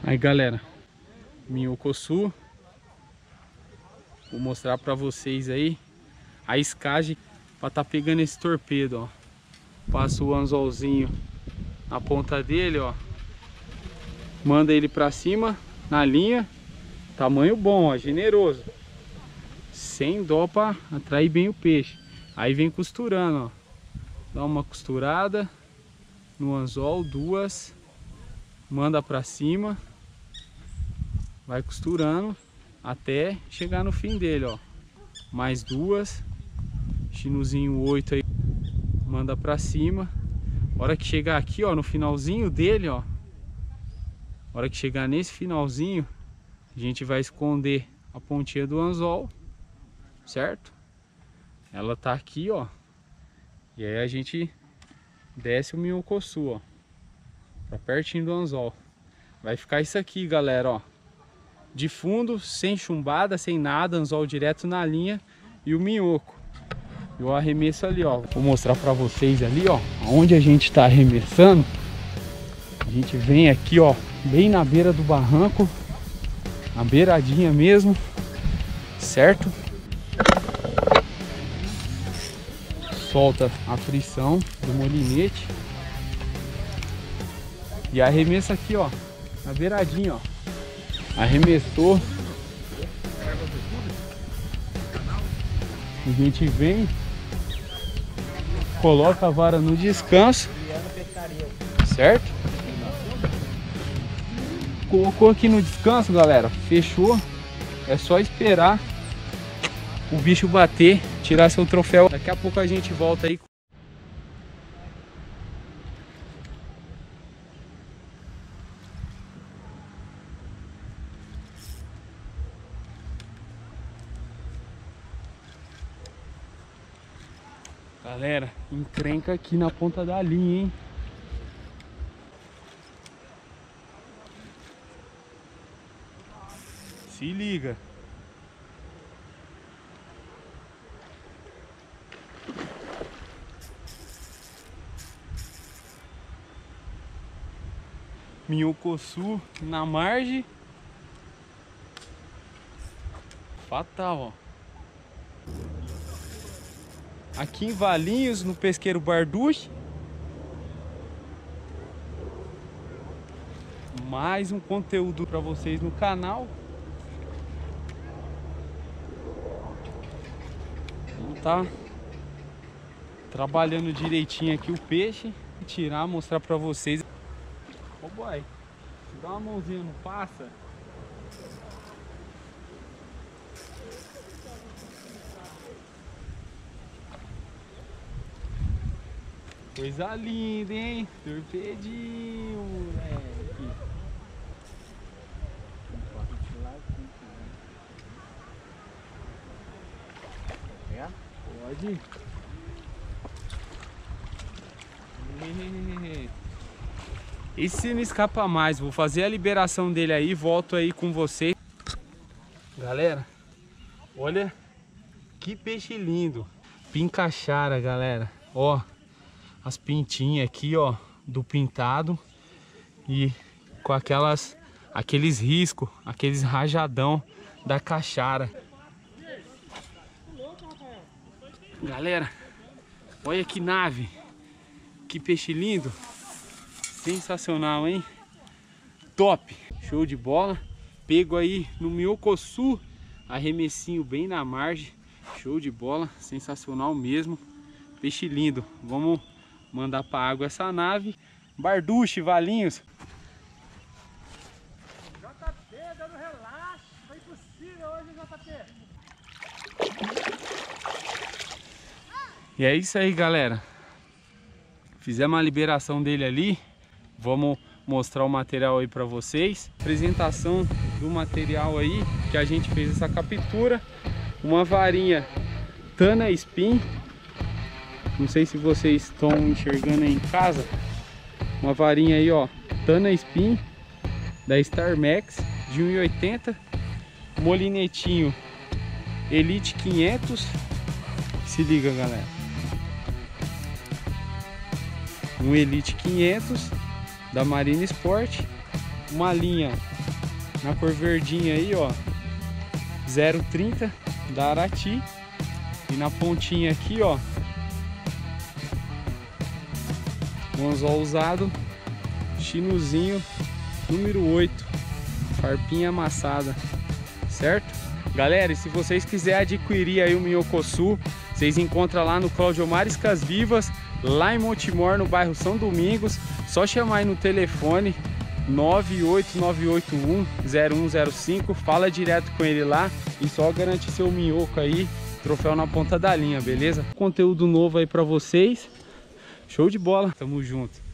Aí galera, minhocosu. Vou mostrar pra vocês aí a escagem pra tá pegando esse torpedo, ó. Passa o anzolzinho na ponta dele, ó. Manda ele pra cima, na linha. Tamanho bom, ó, generoso. Sem dó pra atrair bem o peixe. Aí vem costurando, ó. Dá uma costurada no anzol, duas. Manda pra cima. Vai costurando até chegar no fim dele, ó. Mais duas. Chinozinho 8 aí. Manda pra cima. Hora que chegar aqui, ó, no finalzinho dele, ó. Hora que chegar nesse finalzinho, a gente vai esconder a pontinha do anzol, certo? Ela tá aqui, ó. E aí a gente desce o minhocosu, ó, pra pertinho do anzol. Vai ficar isso aqui, galera, ó. De fundo, sem chumbada, sem nada, anzol direto na linha e o minhoco. E o arremesso ali, ó. Vou mostrar pra vocês ali, ó, onde a gente tá arremessando. A gente vem aqui, ó, bem na beira do barranco, na beiradinha mesmo, certo? Solta a frição do molinete e arremessa aqui, ó, na beiradinha, ó. Arremessou, a gente vem, coloca a vara no descanso, certo? Colocou aqui no descanso, galera, fechou. É só esperar o bicho bater, tirar seu troféu. Daqui a pouco a gente volta aí. Galera, encrenca aqui na ponta da linha, hein? Se liga. Minhocosu na margem. Fatal, ó. Aqui em Valinhos, no pesqueiro Barduche. Mais um conteúdo para vocês no canal. Vamos tá trabalhando direitinho aqui o peixe. Tirar, mostrar para vocês. Ô boy, dá uma mãozinha, não passa? Coisa linda, hein? Torpedinho, moleque. Pode. Esse não escapa mais. Vou fazer a liberação dele aí. Volto aí com vocês. Galera, olha que peixe lindo. Pincaxara, galera. Ó, as pintinhas aqui, ó, do pintado. E com aqueles riscos, aqueles rajadão da caixara. Galera, olha que nave. Que peixe lindo. Sensacional, hein? Top. Show de bola. Pego aí no minhocosu. Arremessinho bem na margem. Show de bola. Sensacional mesmo. Peixe lindo. Vamos mandar para água essa nave. Barduche, Valinhos. JP dando relaxo. Foi impossível hoje, JP. E é isso aí, galera. Fizemos a liberação dele ali. Vamos mostrar o material aí para vocês. Apresentação do material aí que a gente fez essa captura. Uma varinha Tana Spin. Não sei se vocês estão enxergando aí em casa. Uma varinha aí, ó, Tana Spin da Star Max de 1,80. Molinetinho Elite 500. Se liga, galera. Um Elite 500 da Marine Sport, uma linha Na cor verdinha aí, ó, 0,30 da Arati. E na pontinha aqui, ó, um anzol usado, chinozinho número 8, farpinha amassada, certo? Galera, e se vocês quiserem adquirir aí o Minhocosul, vocês encontram lá no Claudiomar Iscas Vivas, lá em Montemor, no bairro São Domingos. Só chamar aí no telefone 989810105, fala direto com ele lá e só garante seu minhoco aí, troféu na ponta da linha, beleza? Conteúdo novo aí pra vocês. Show de bola, tamo junto.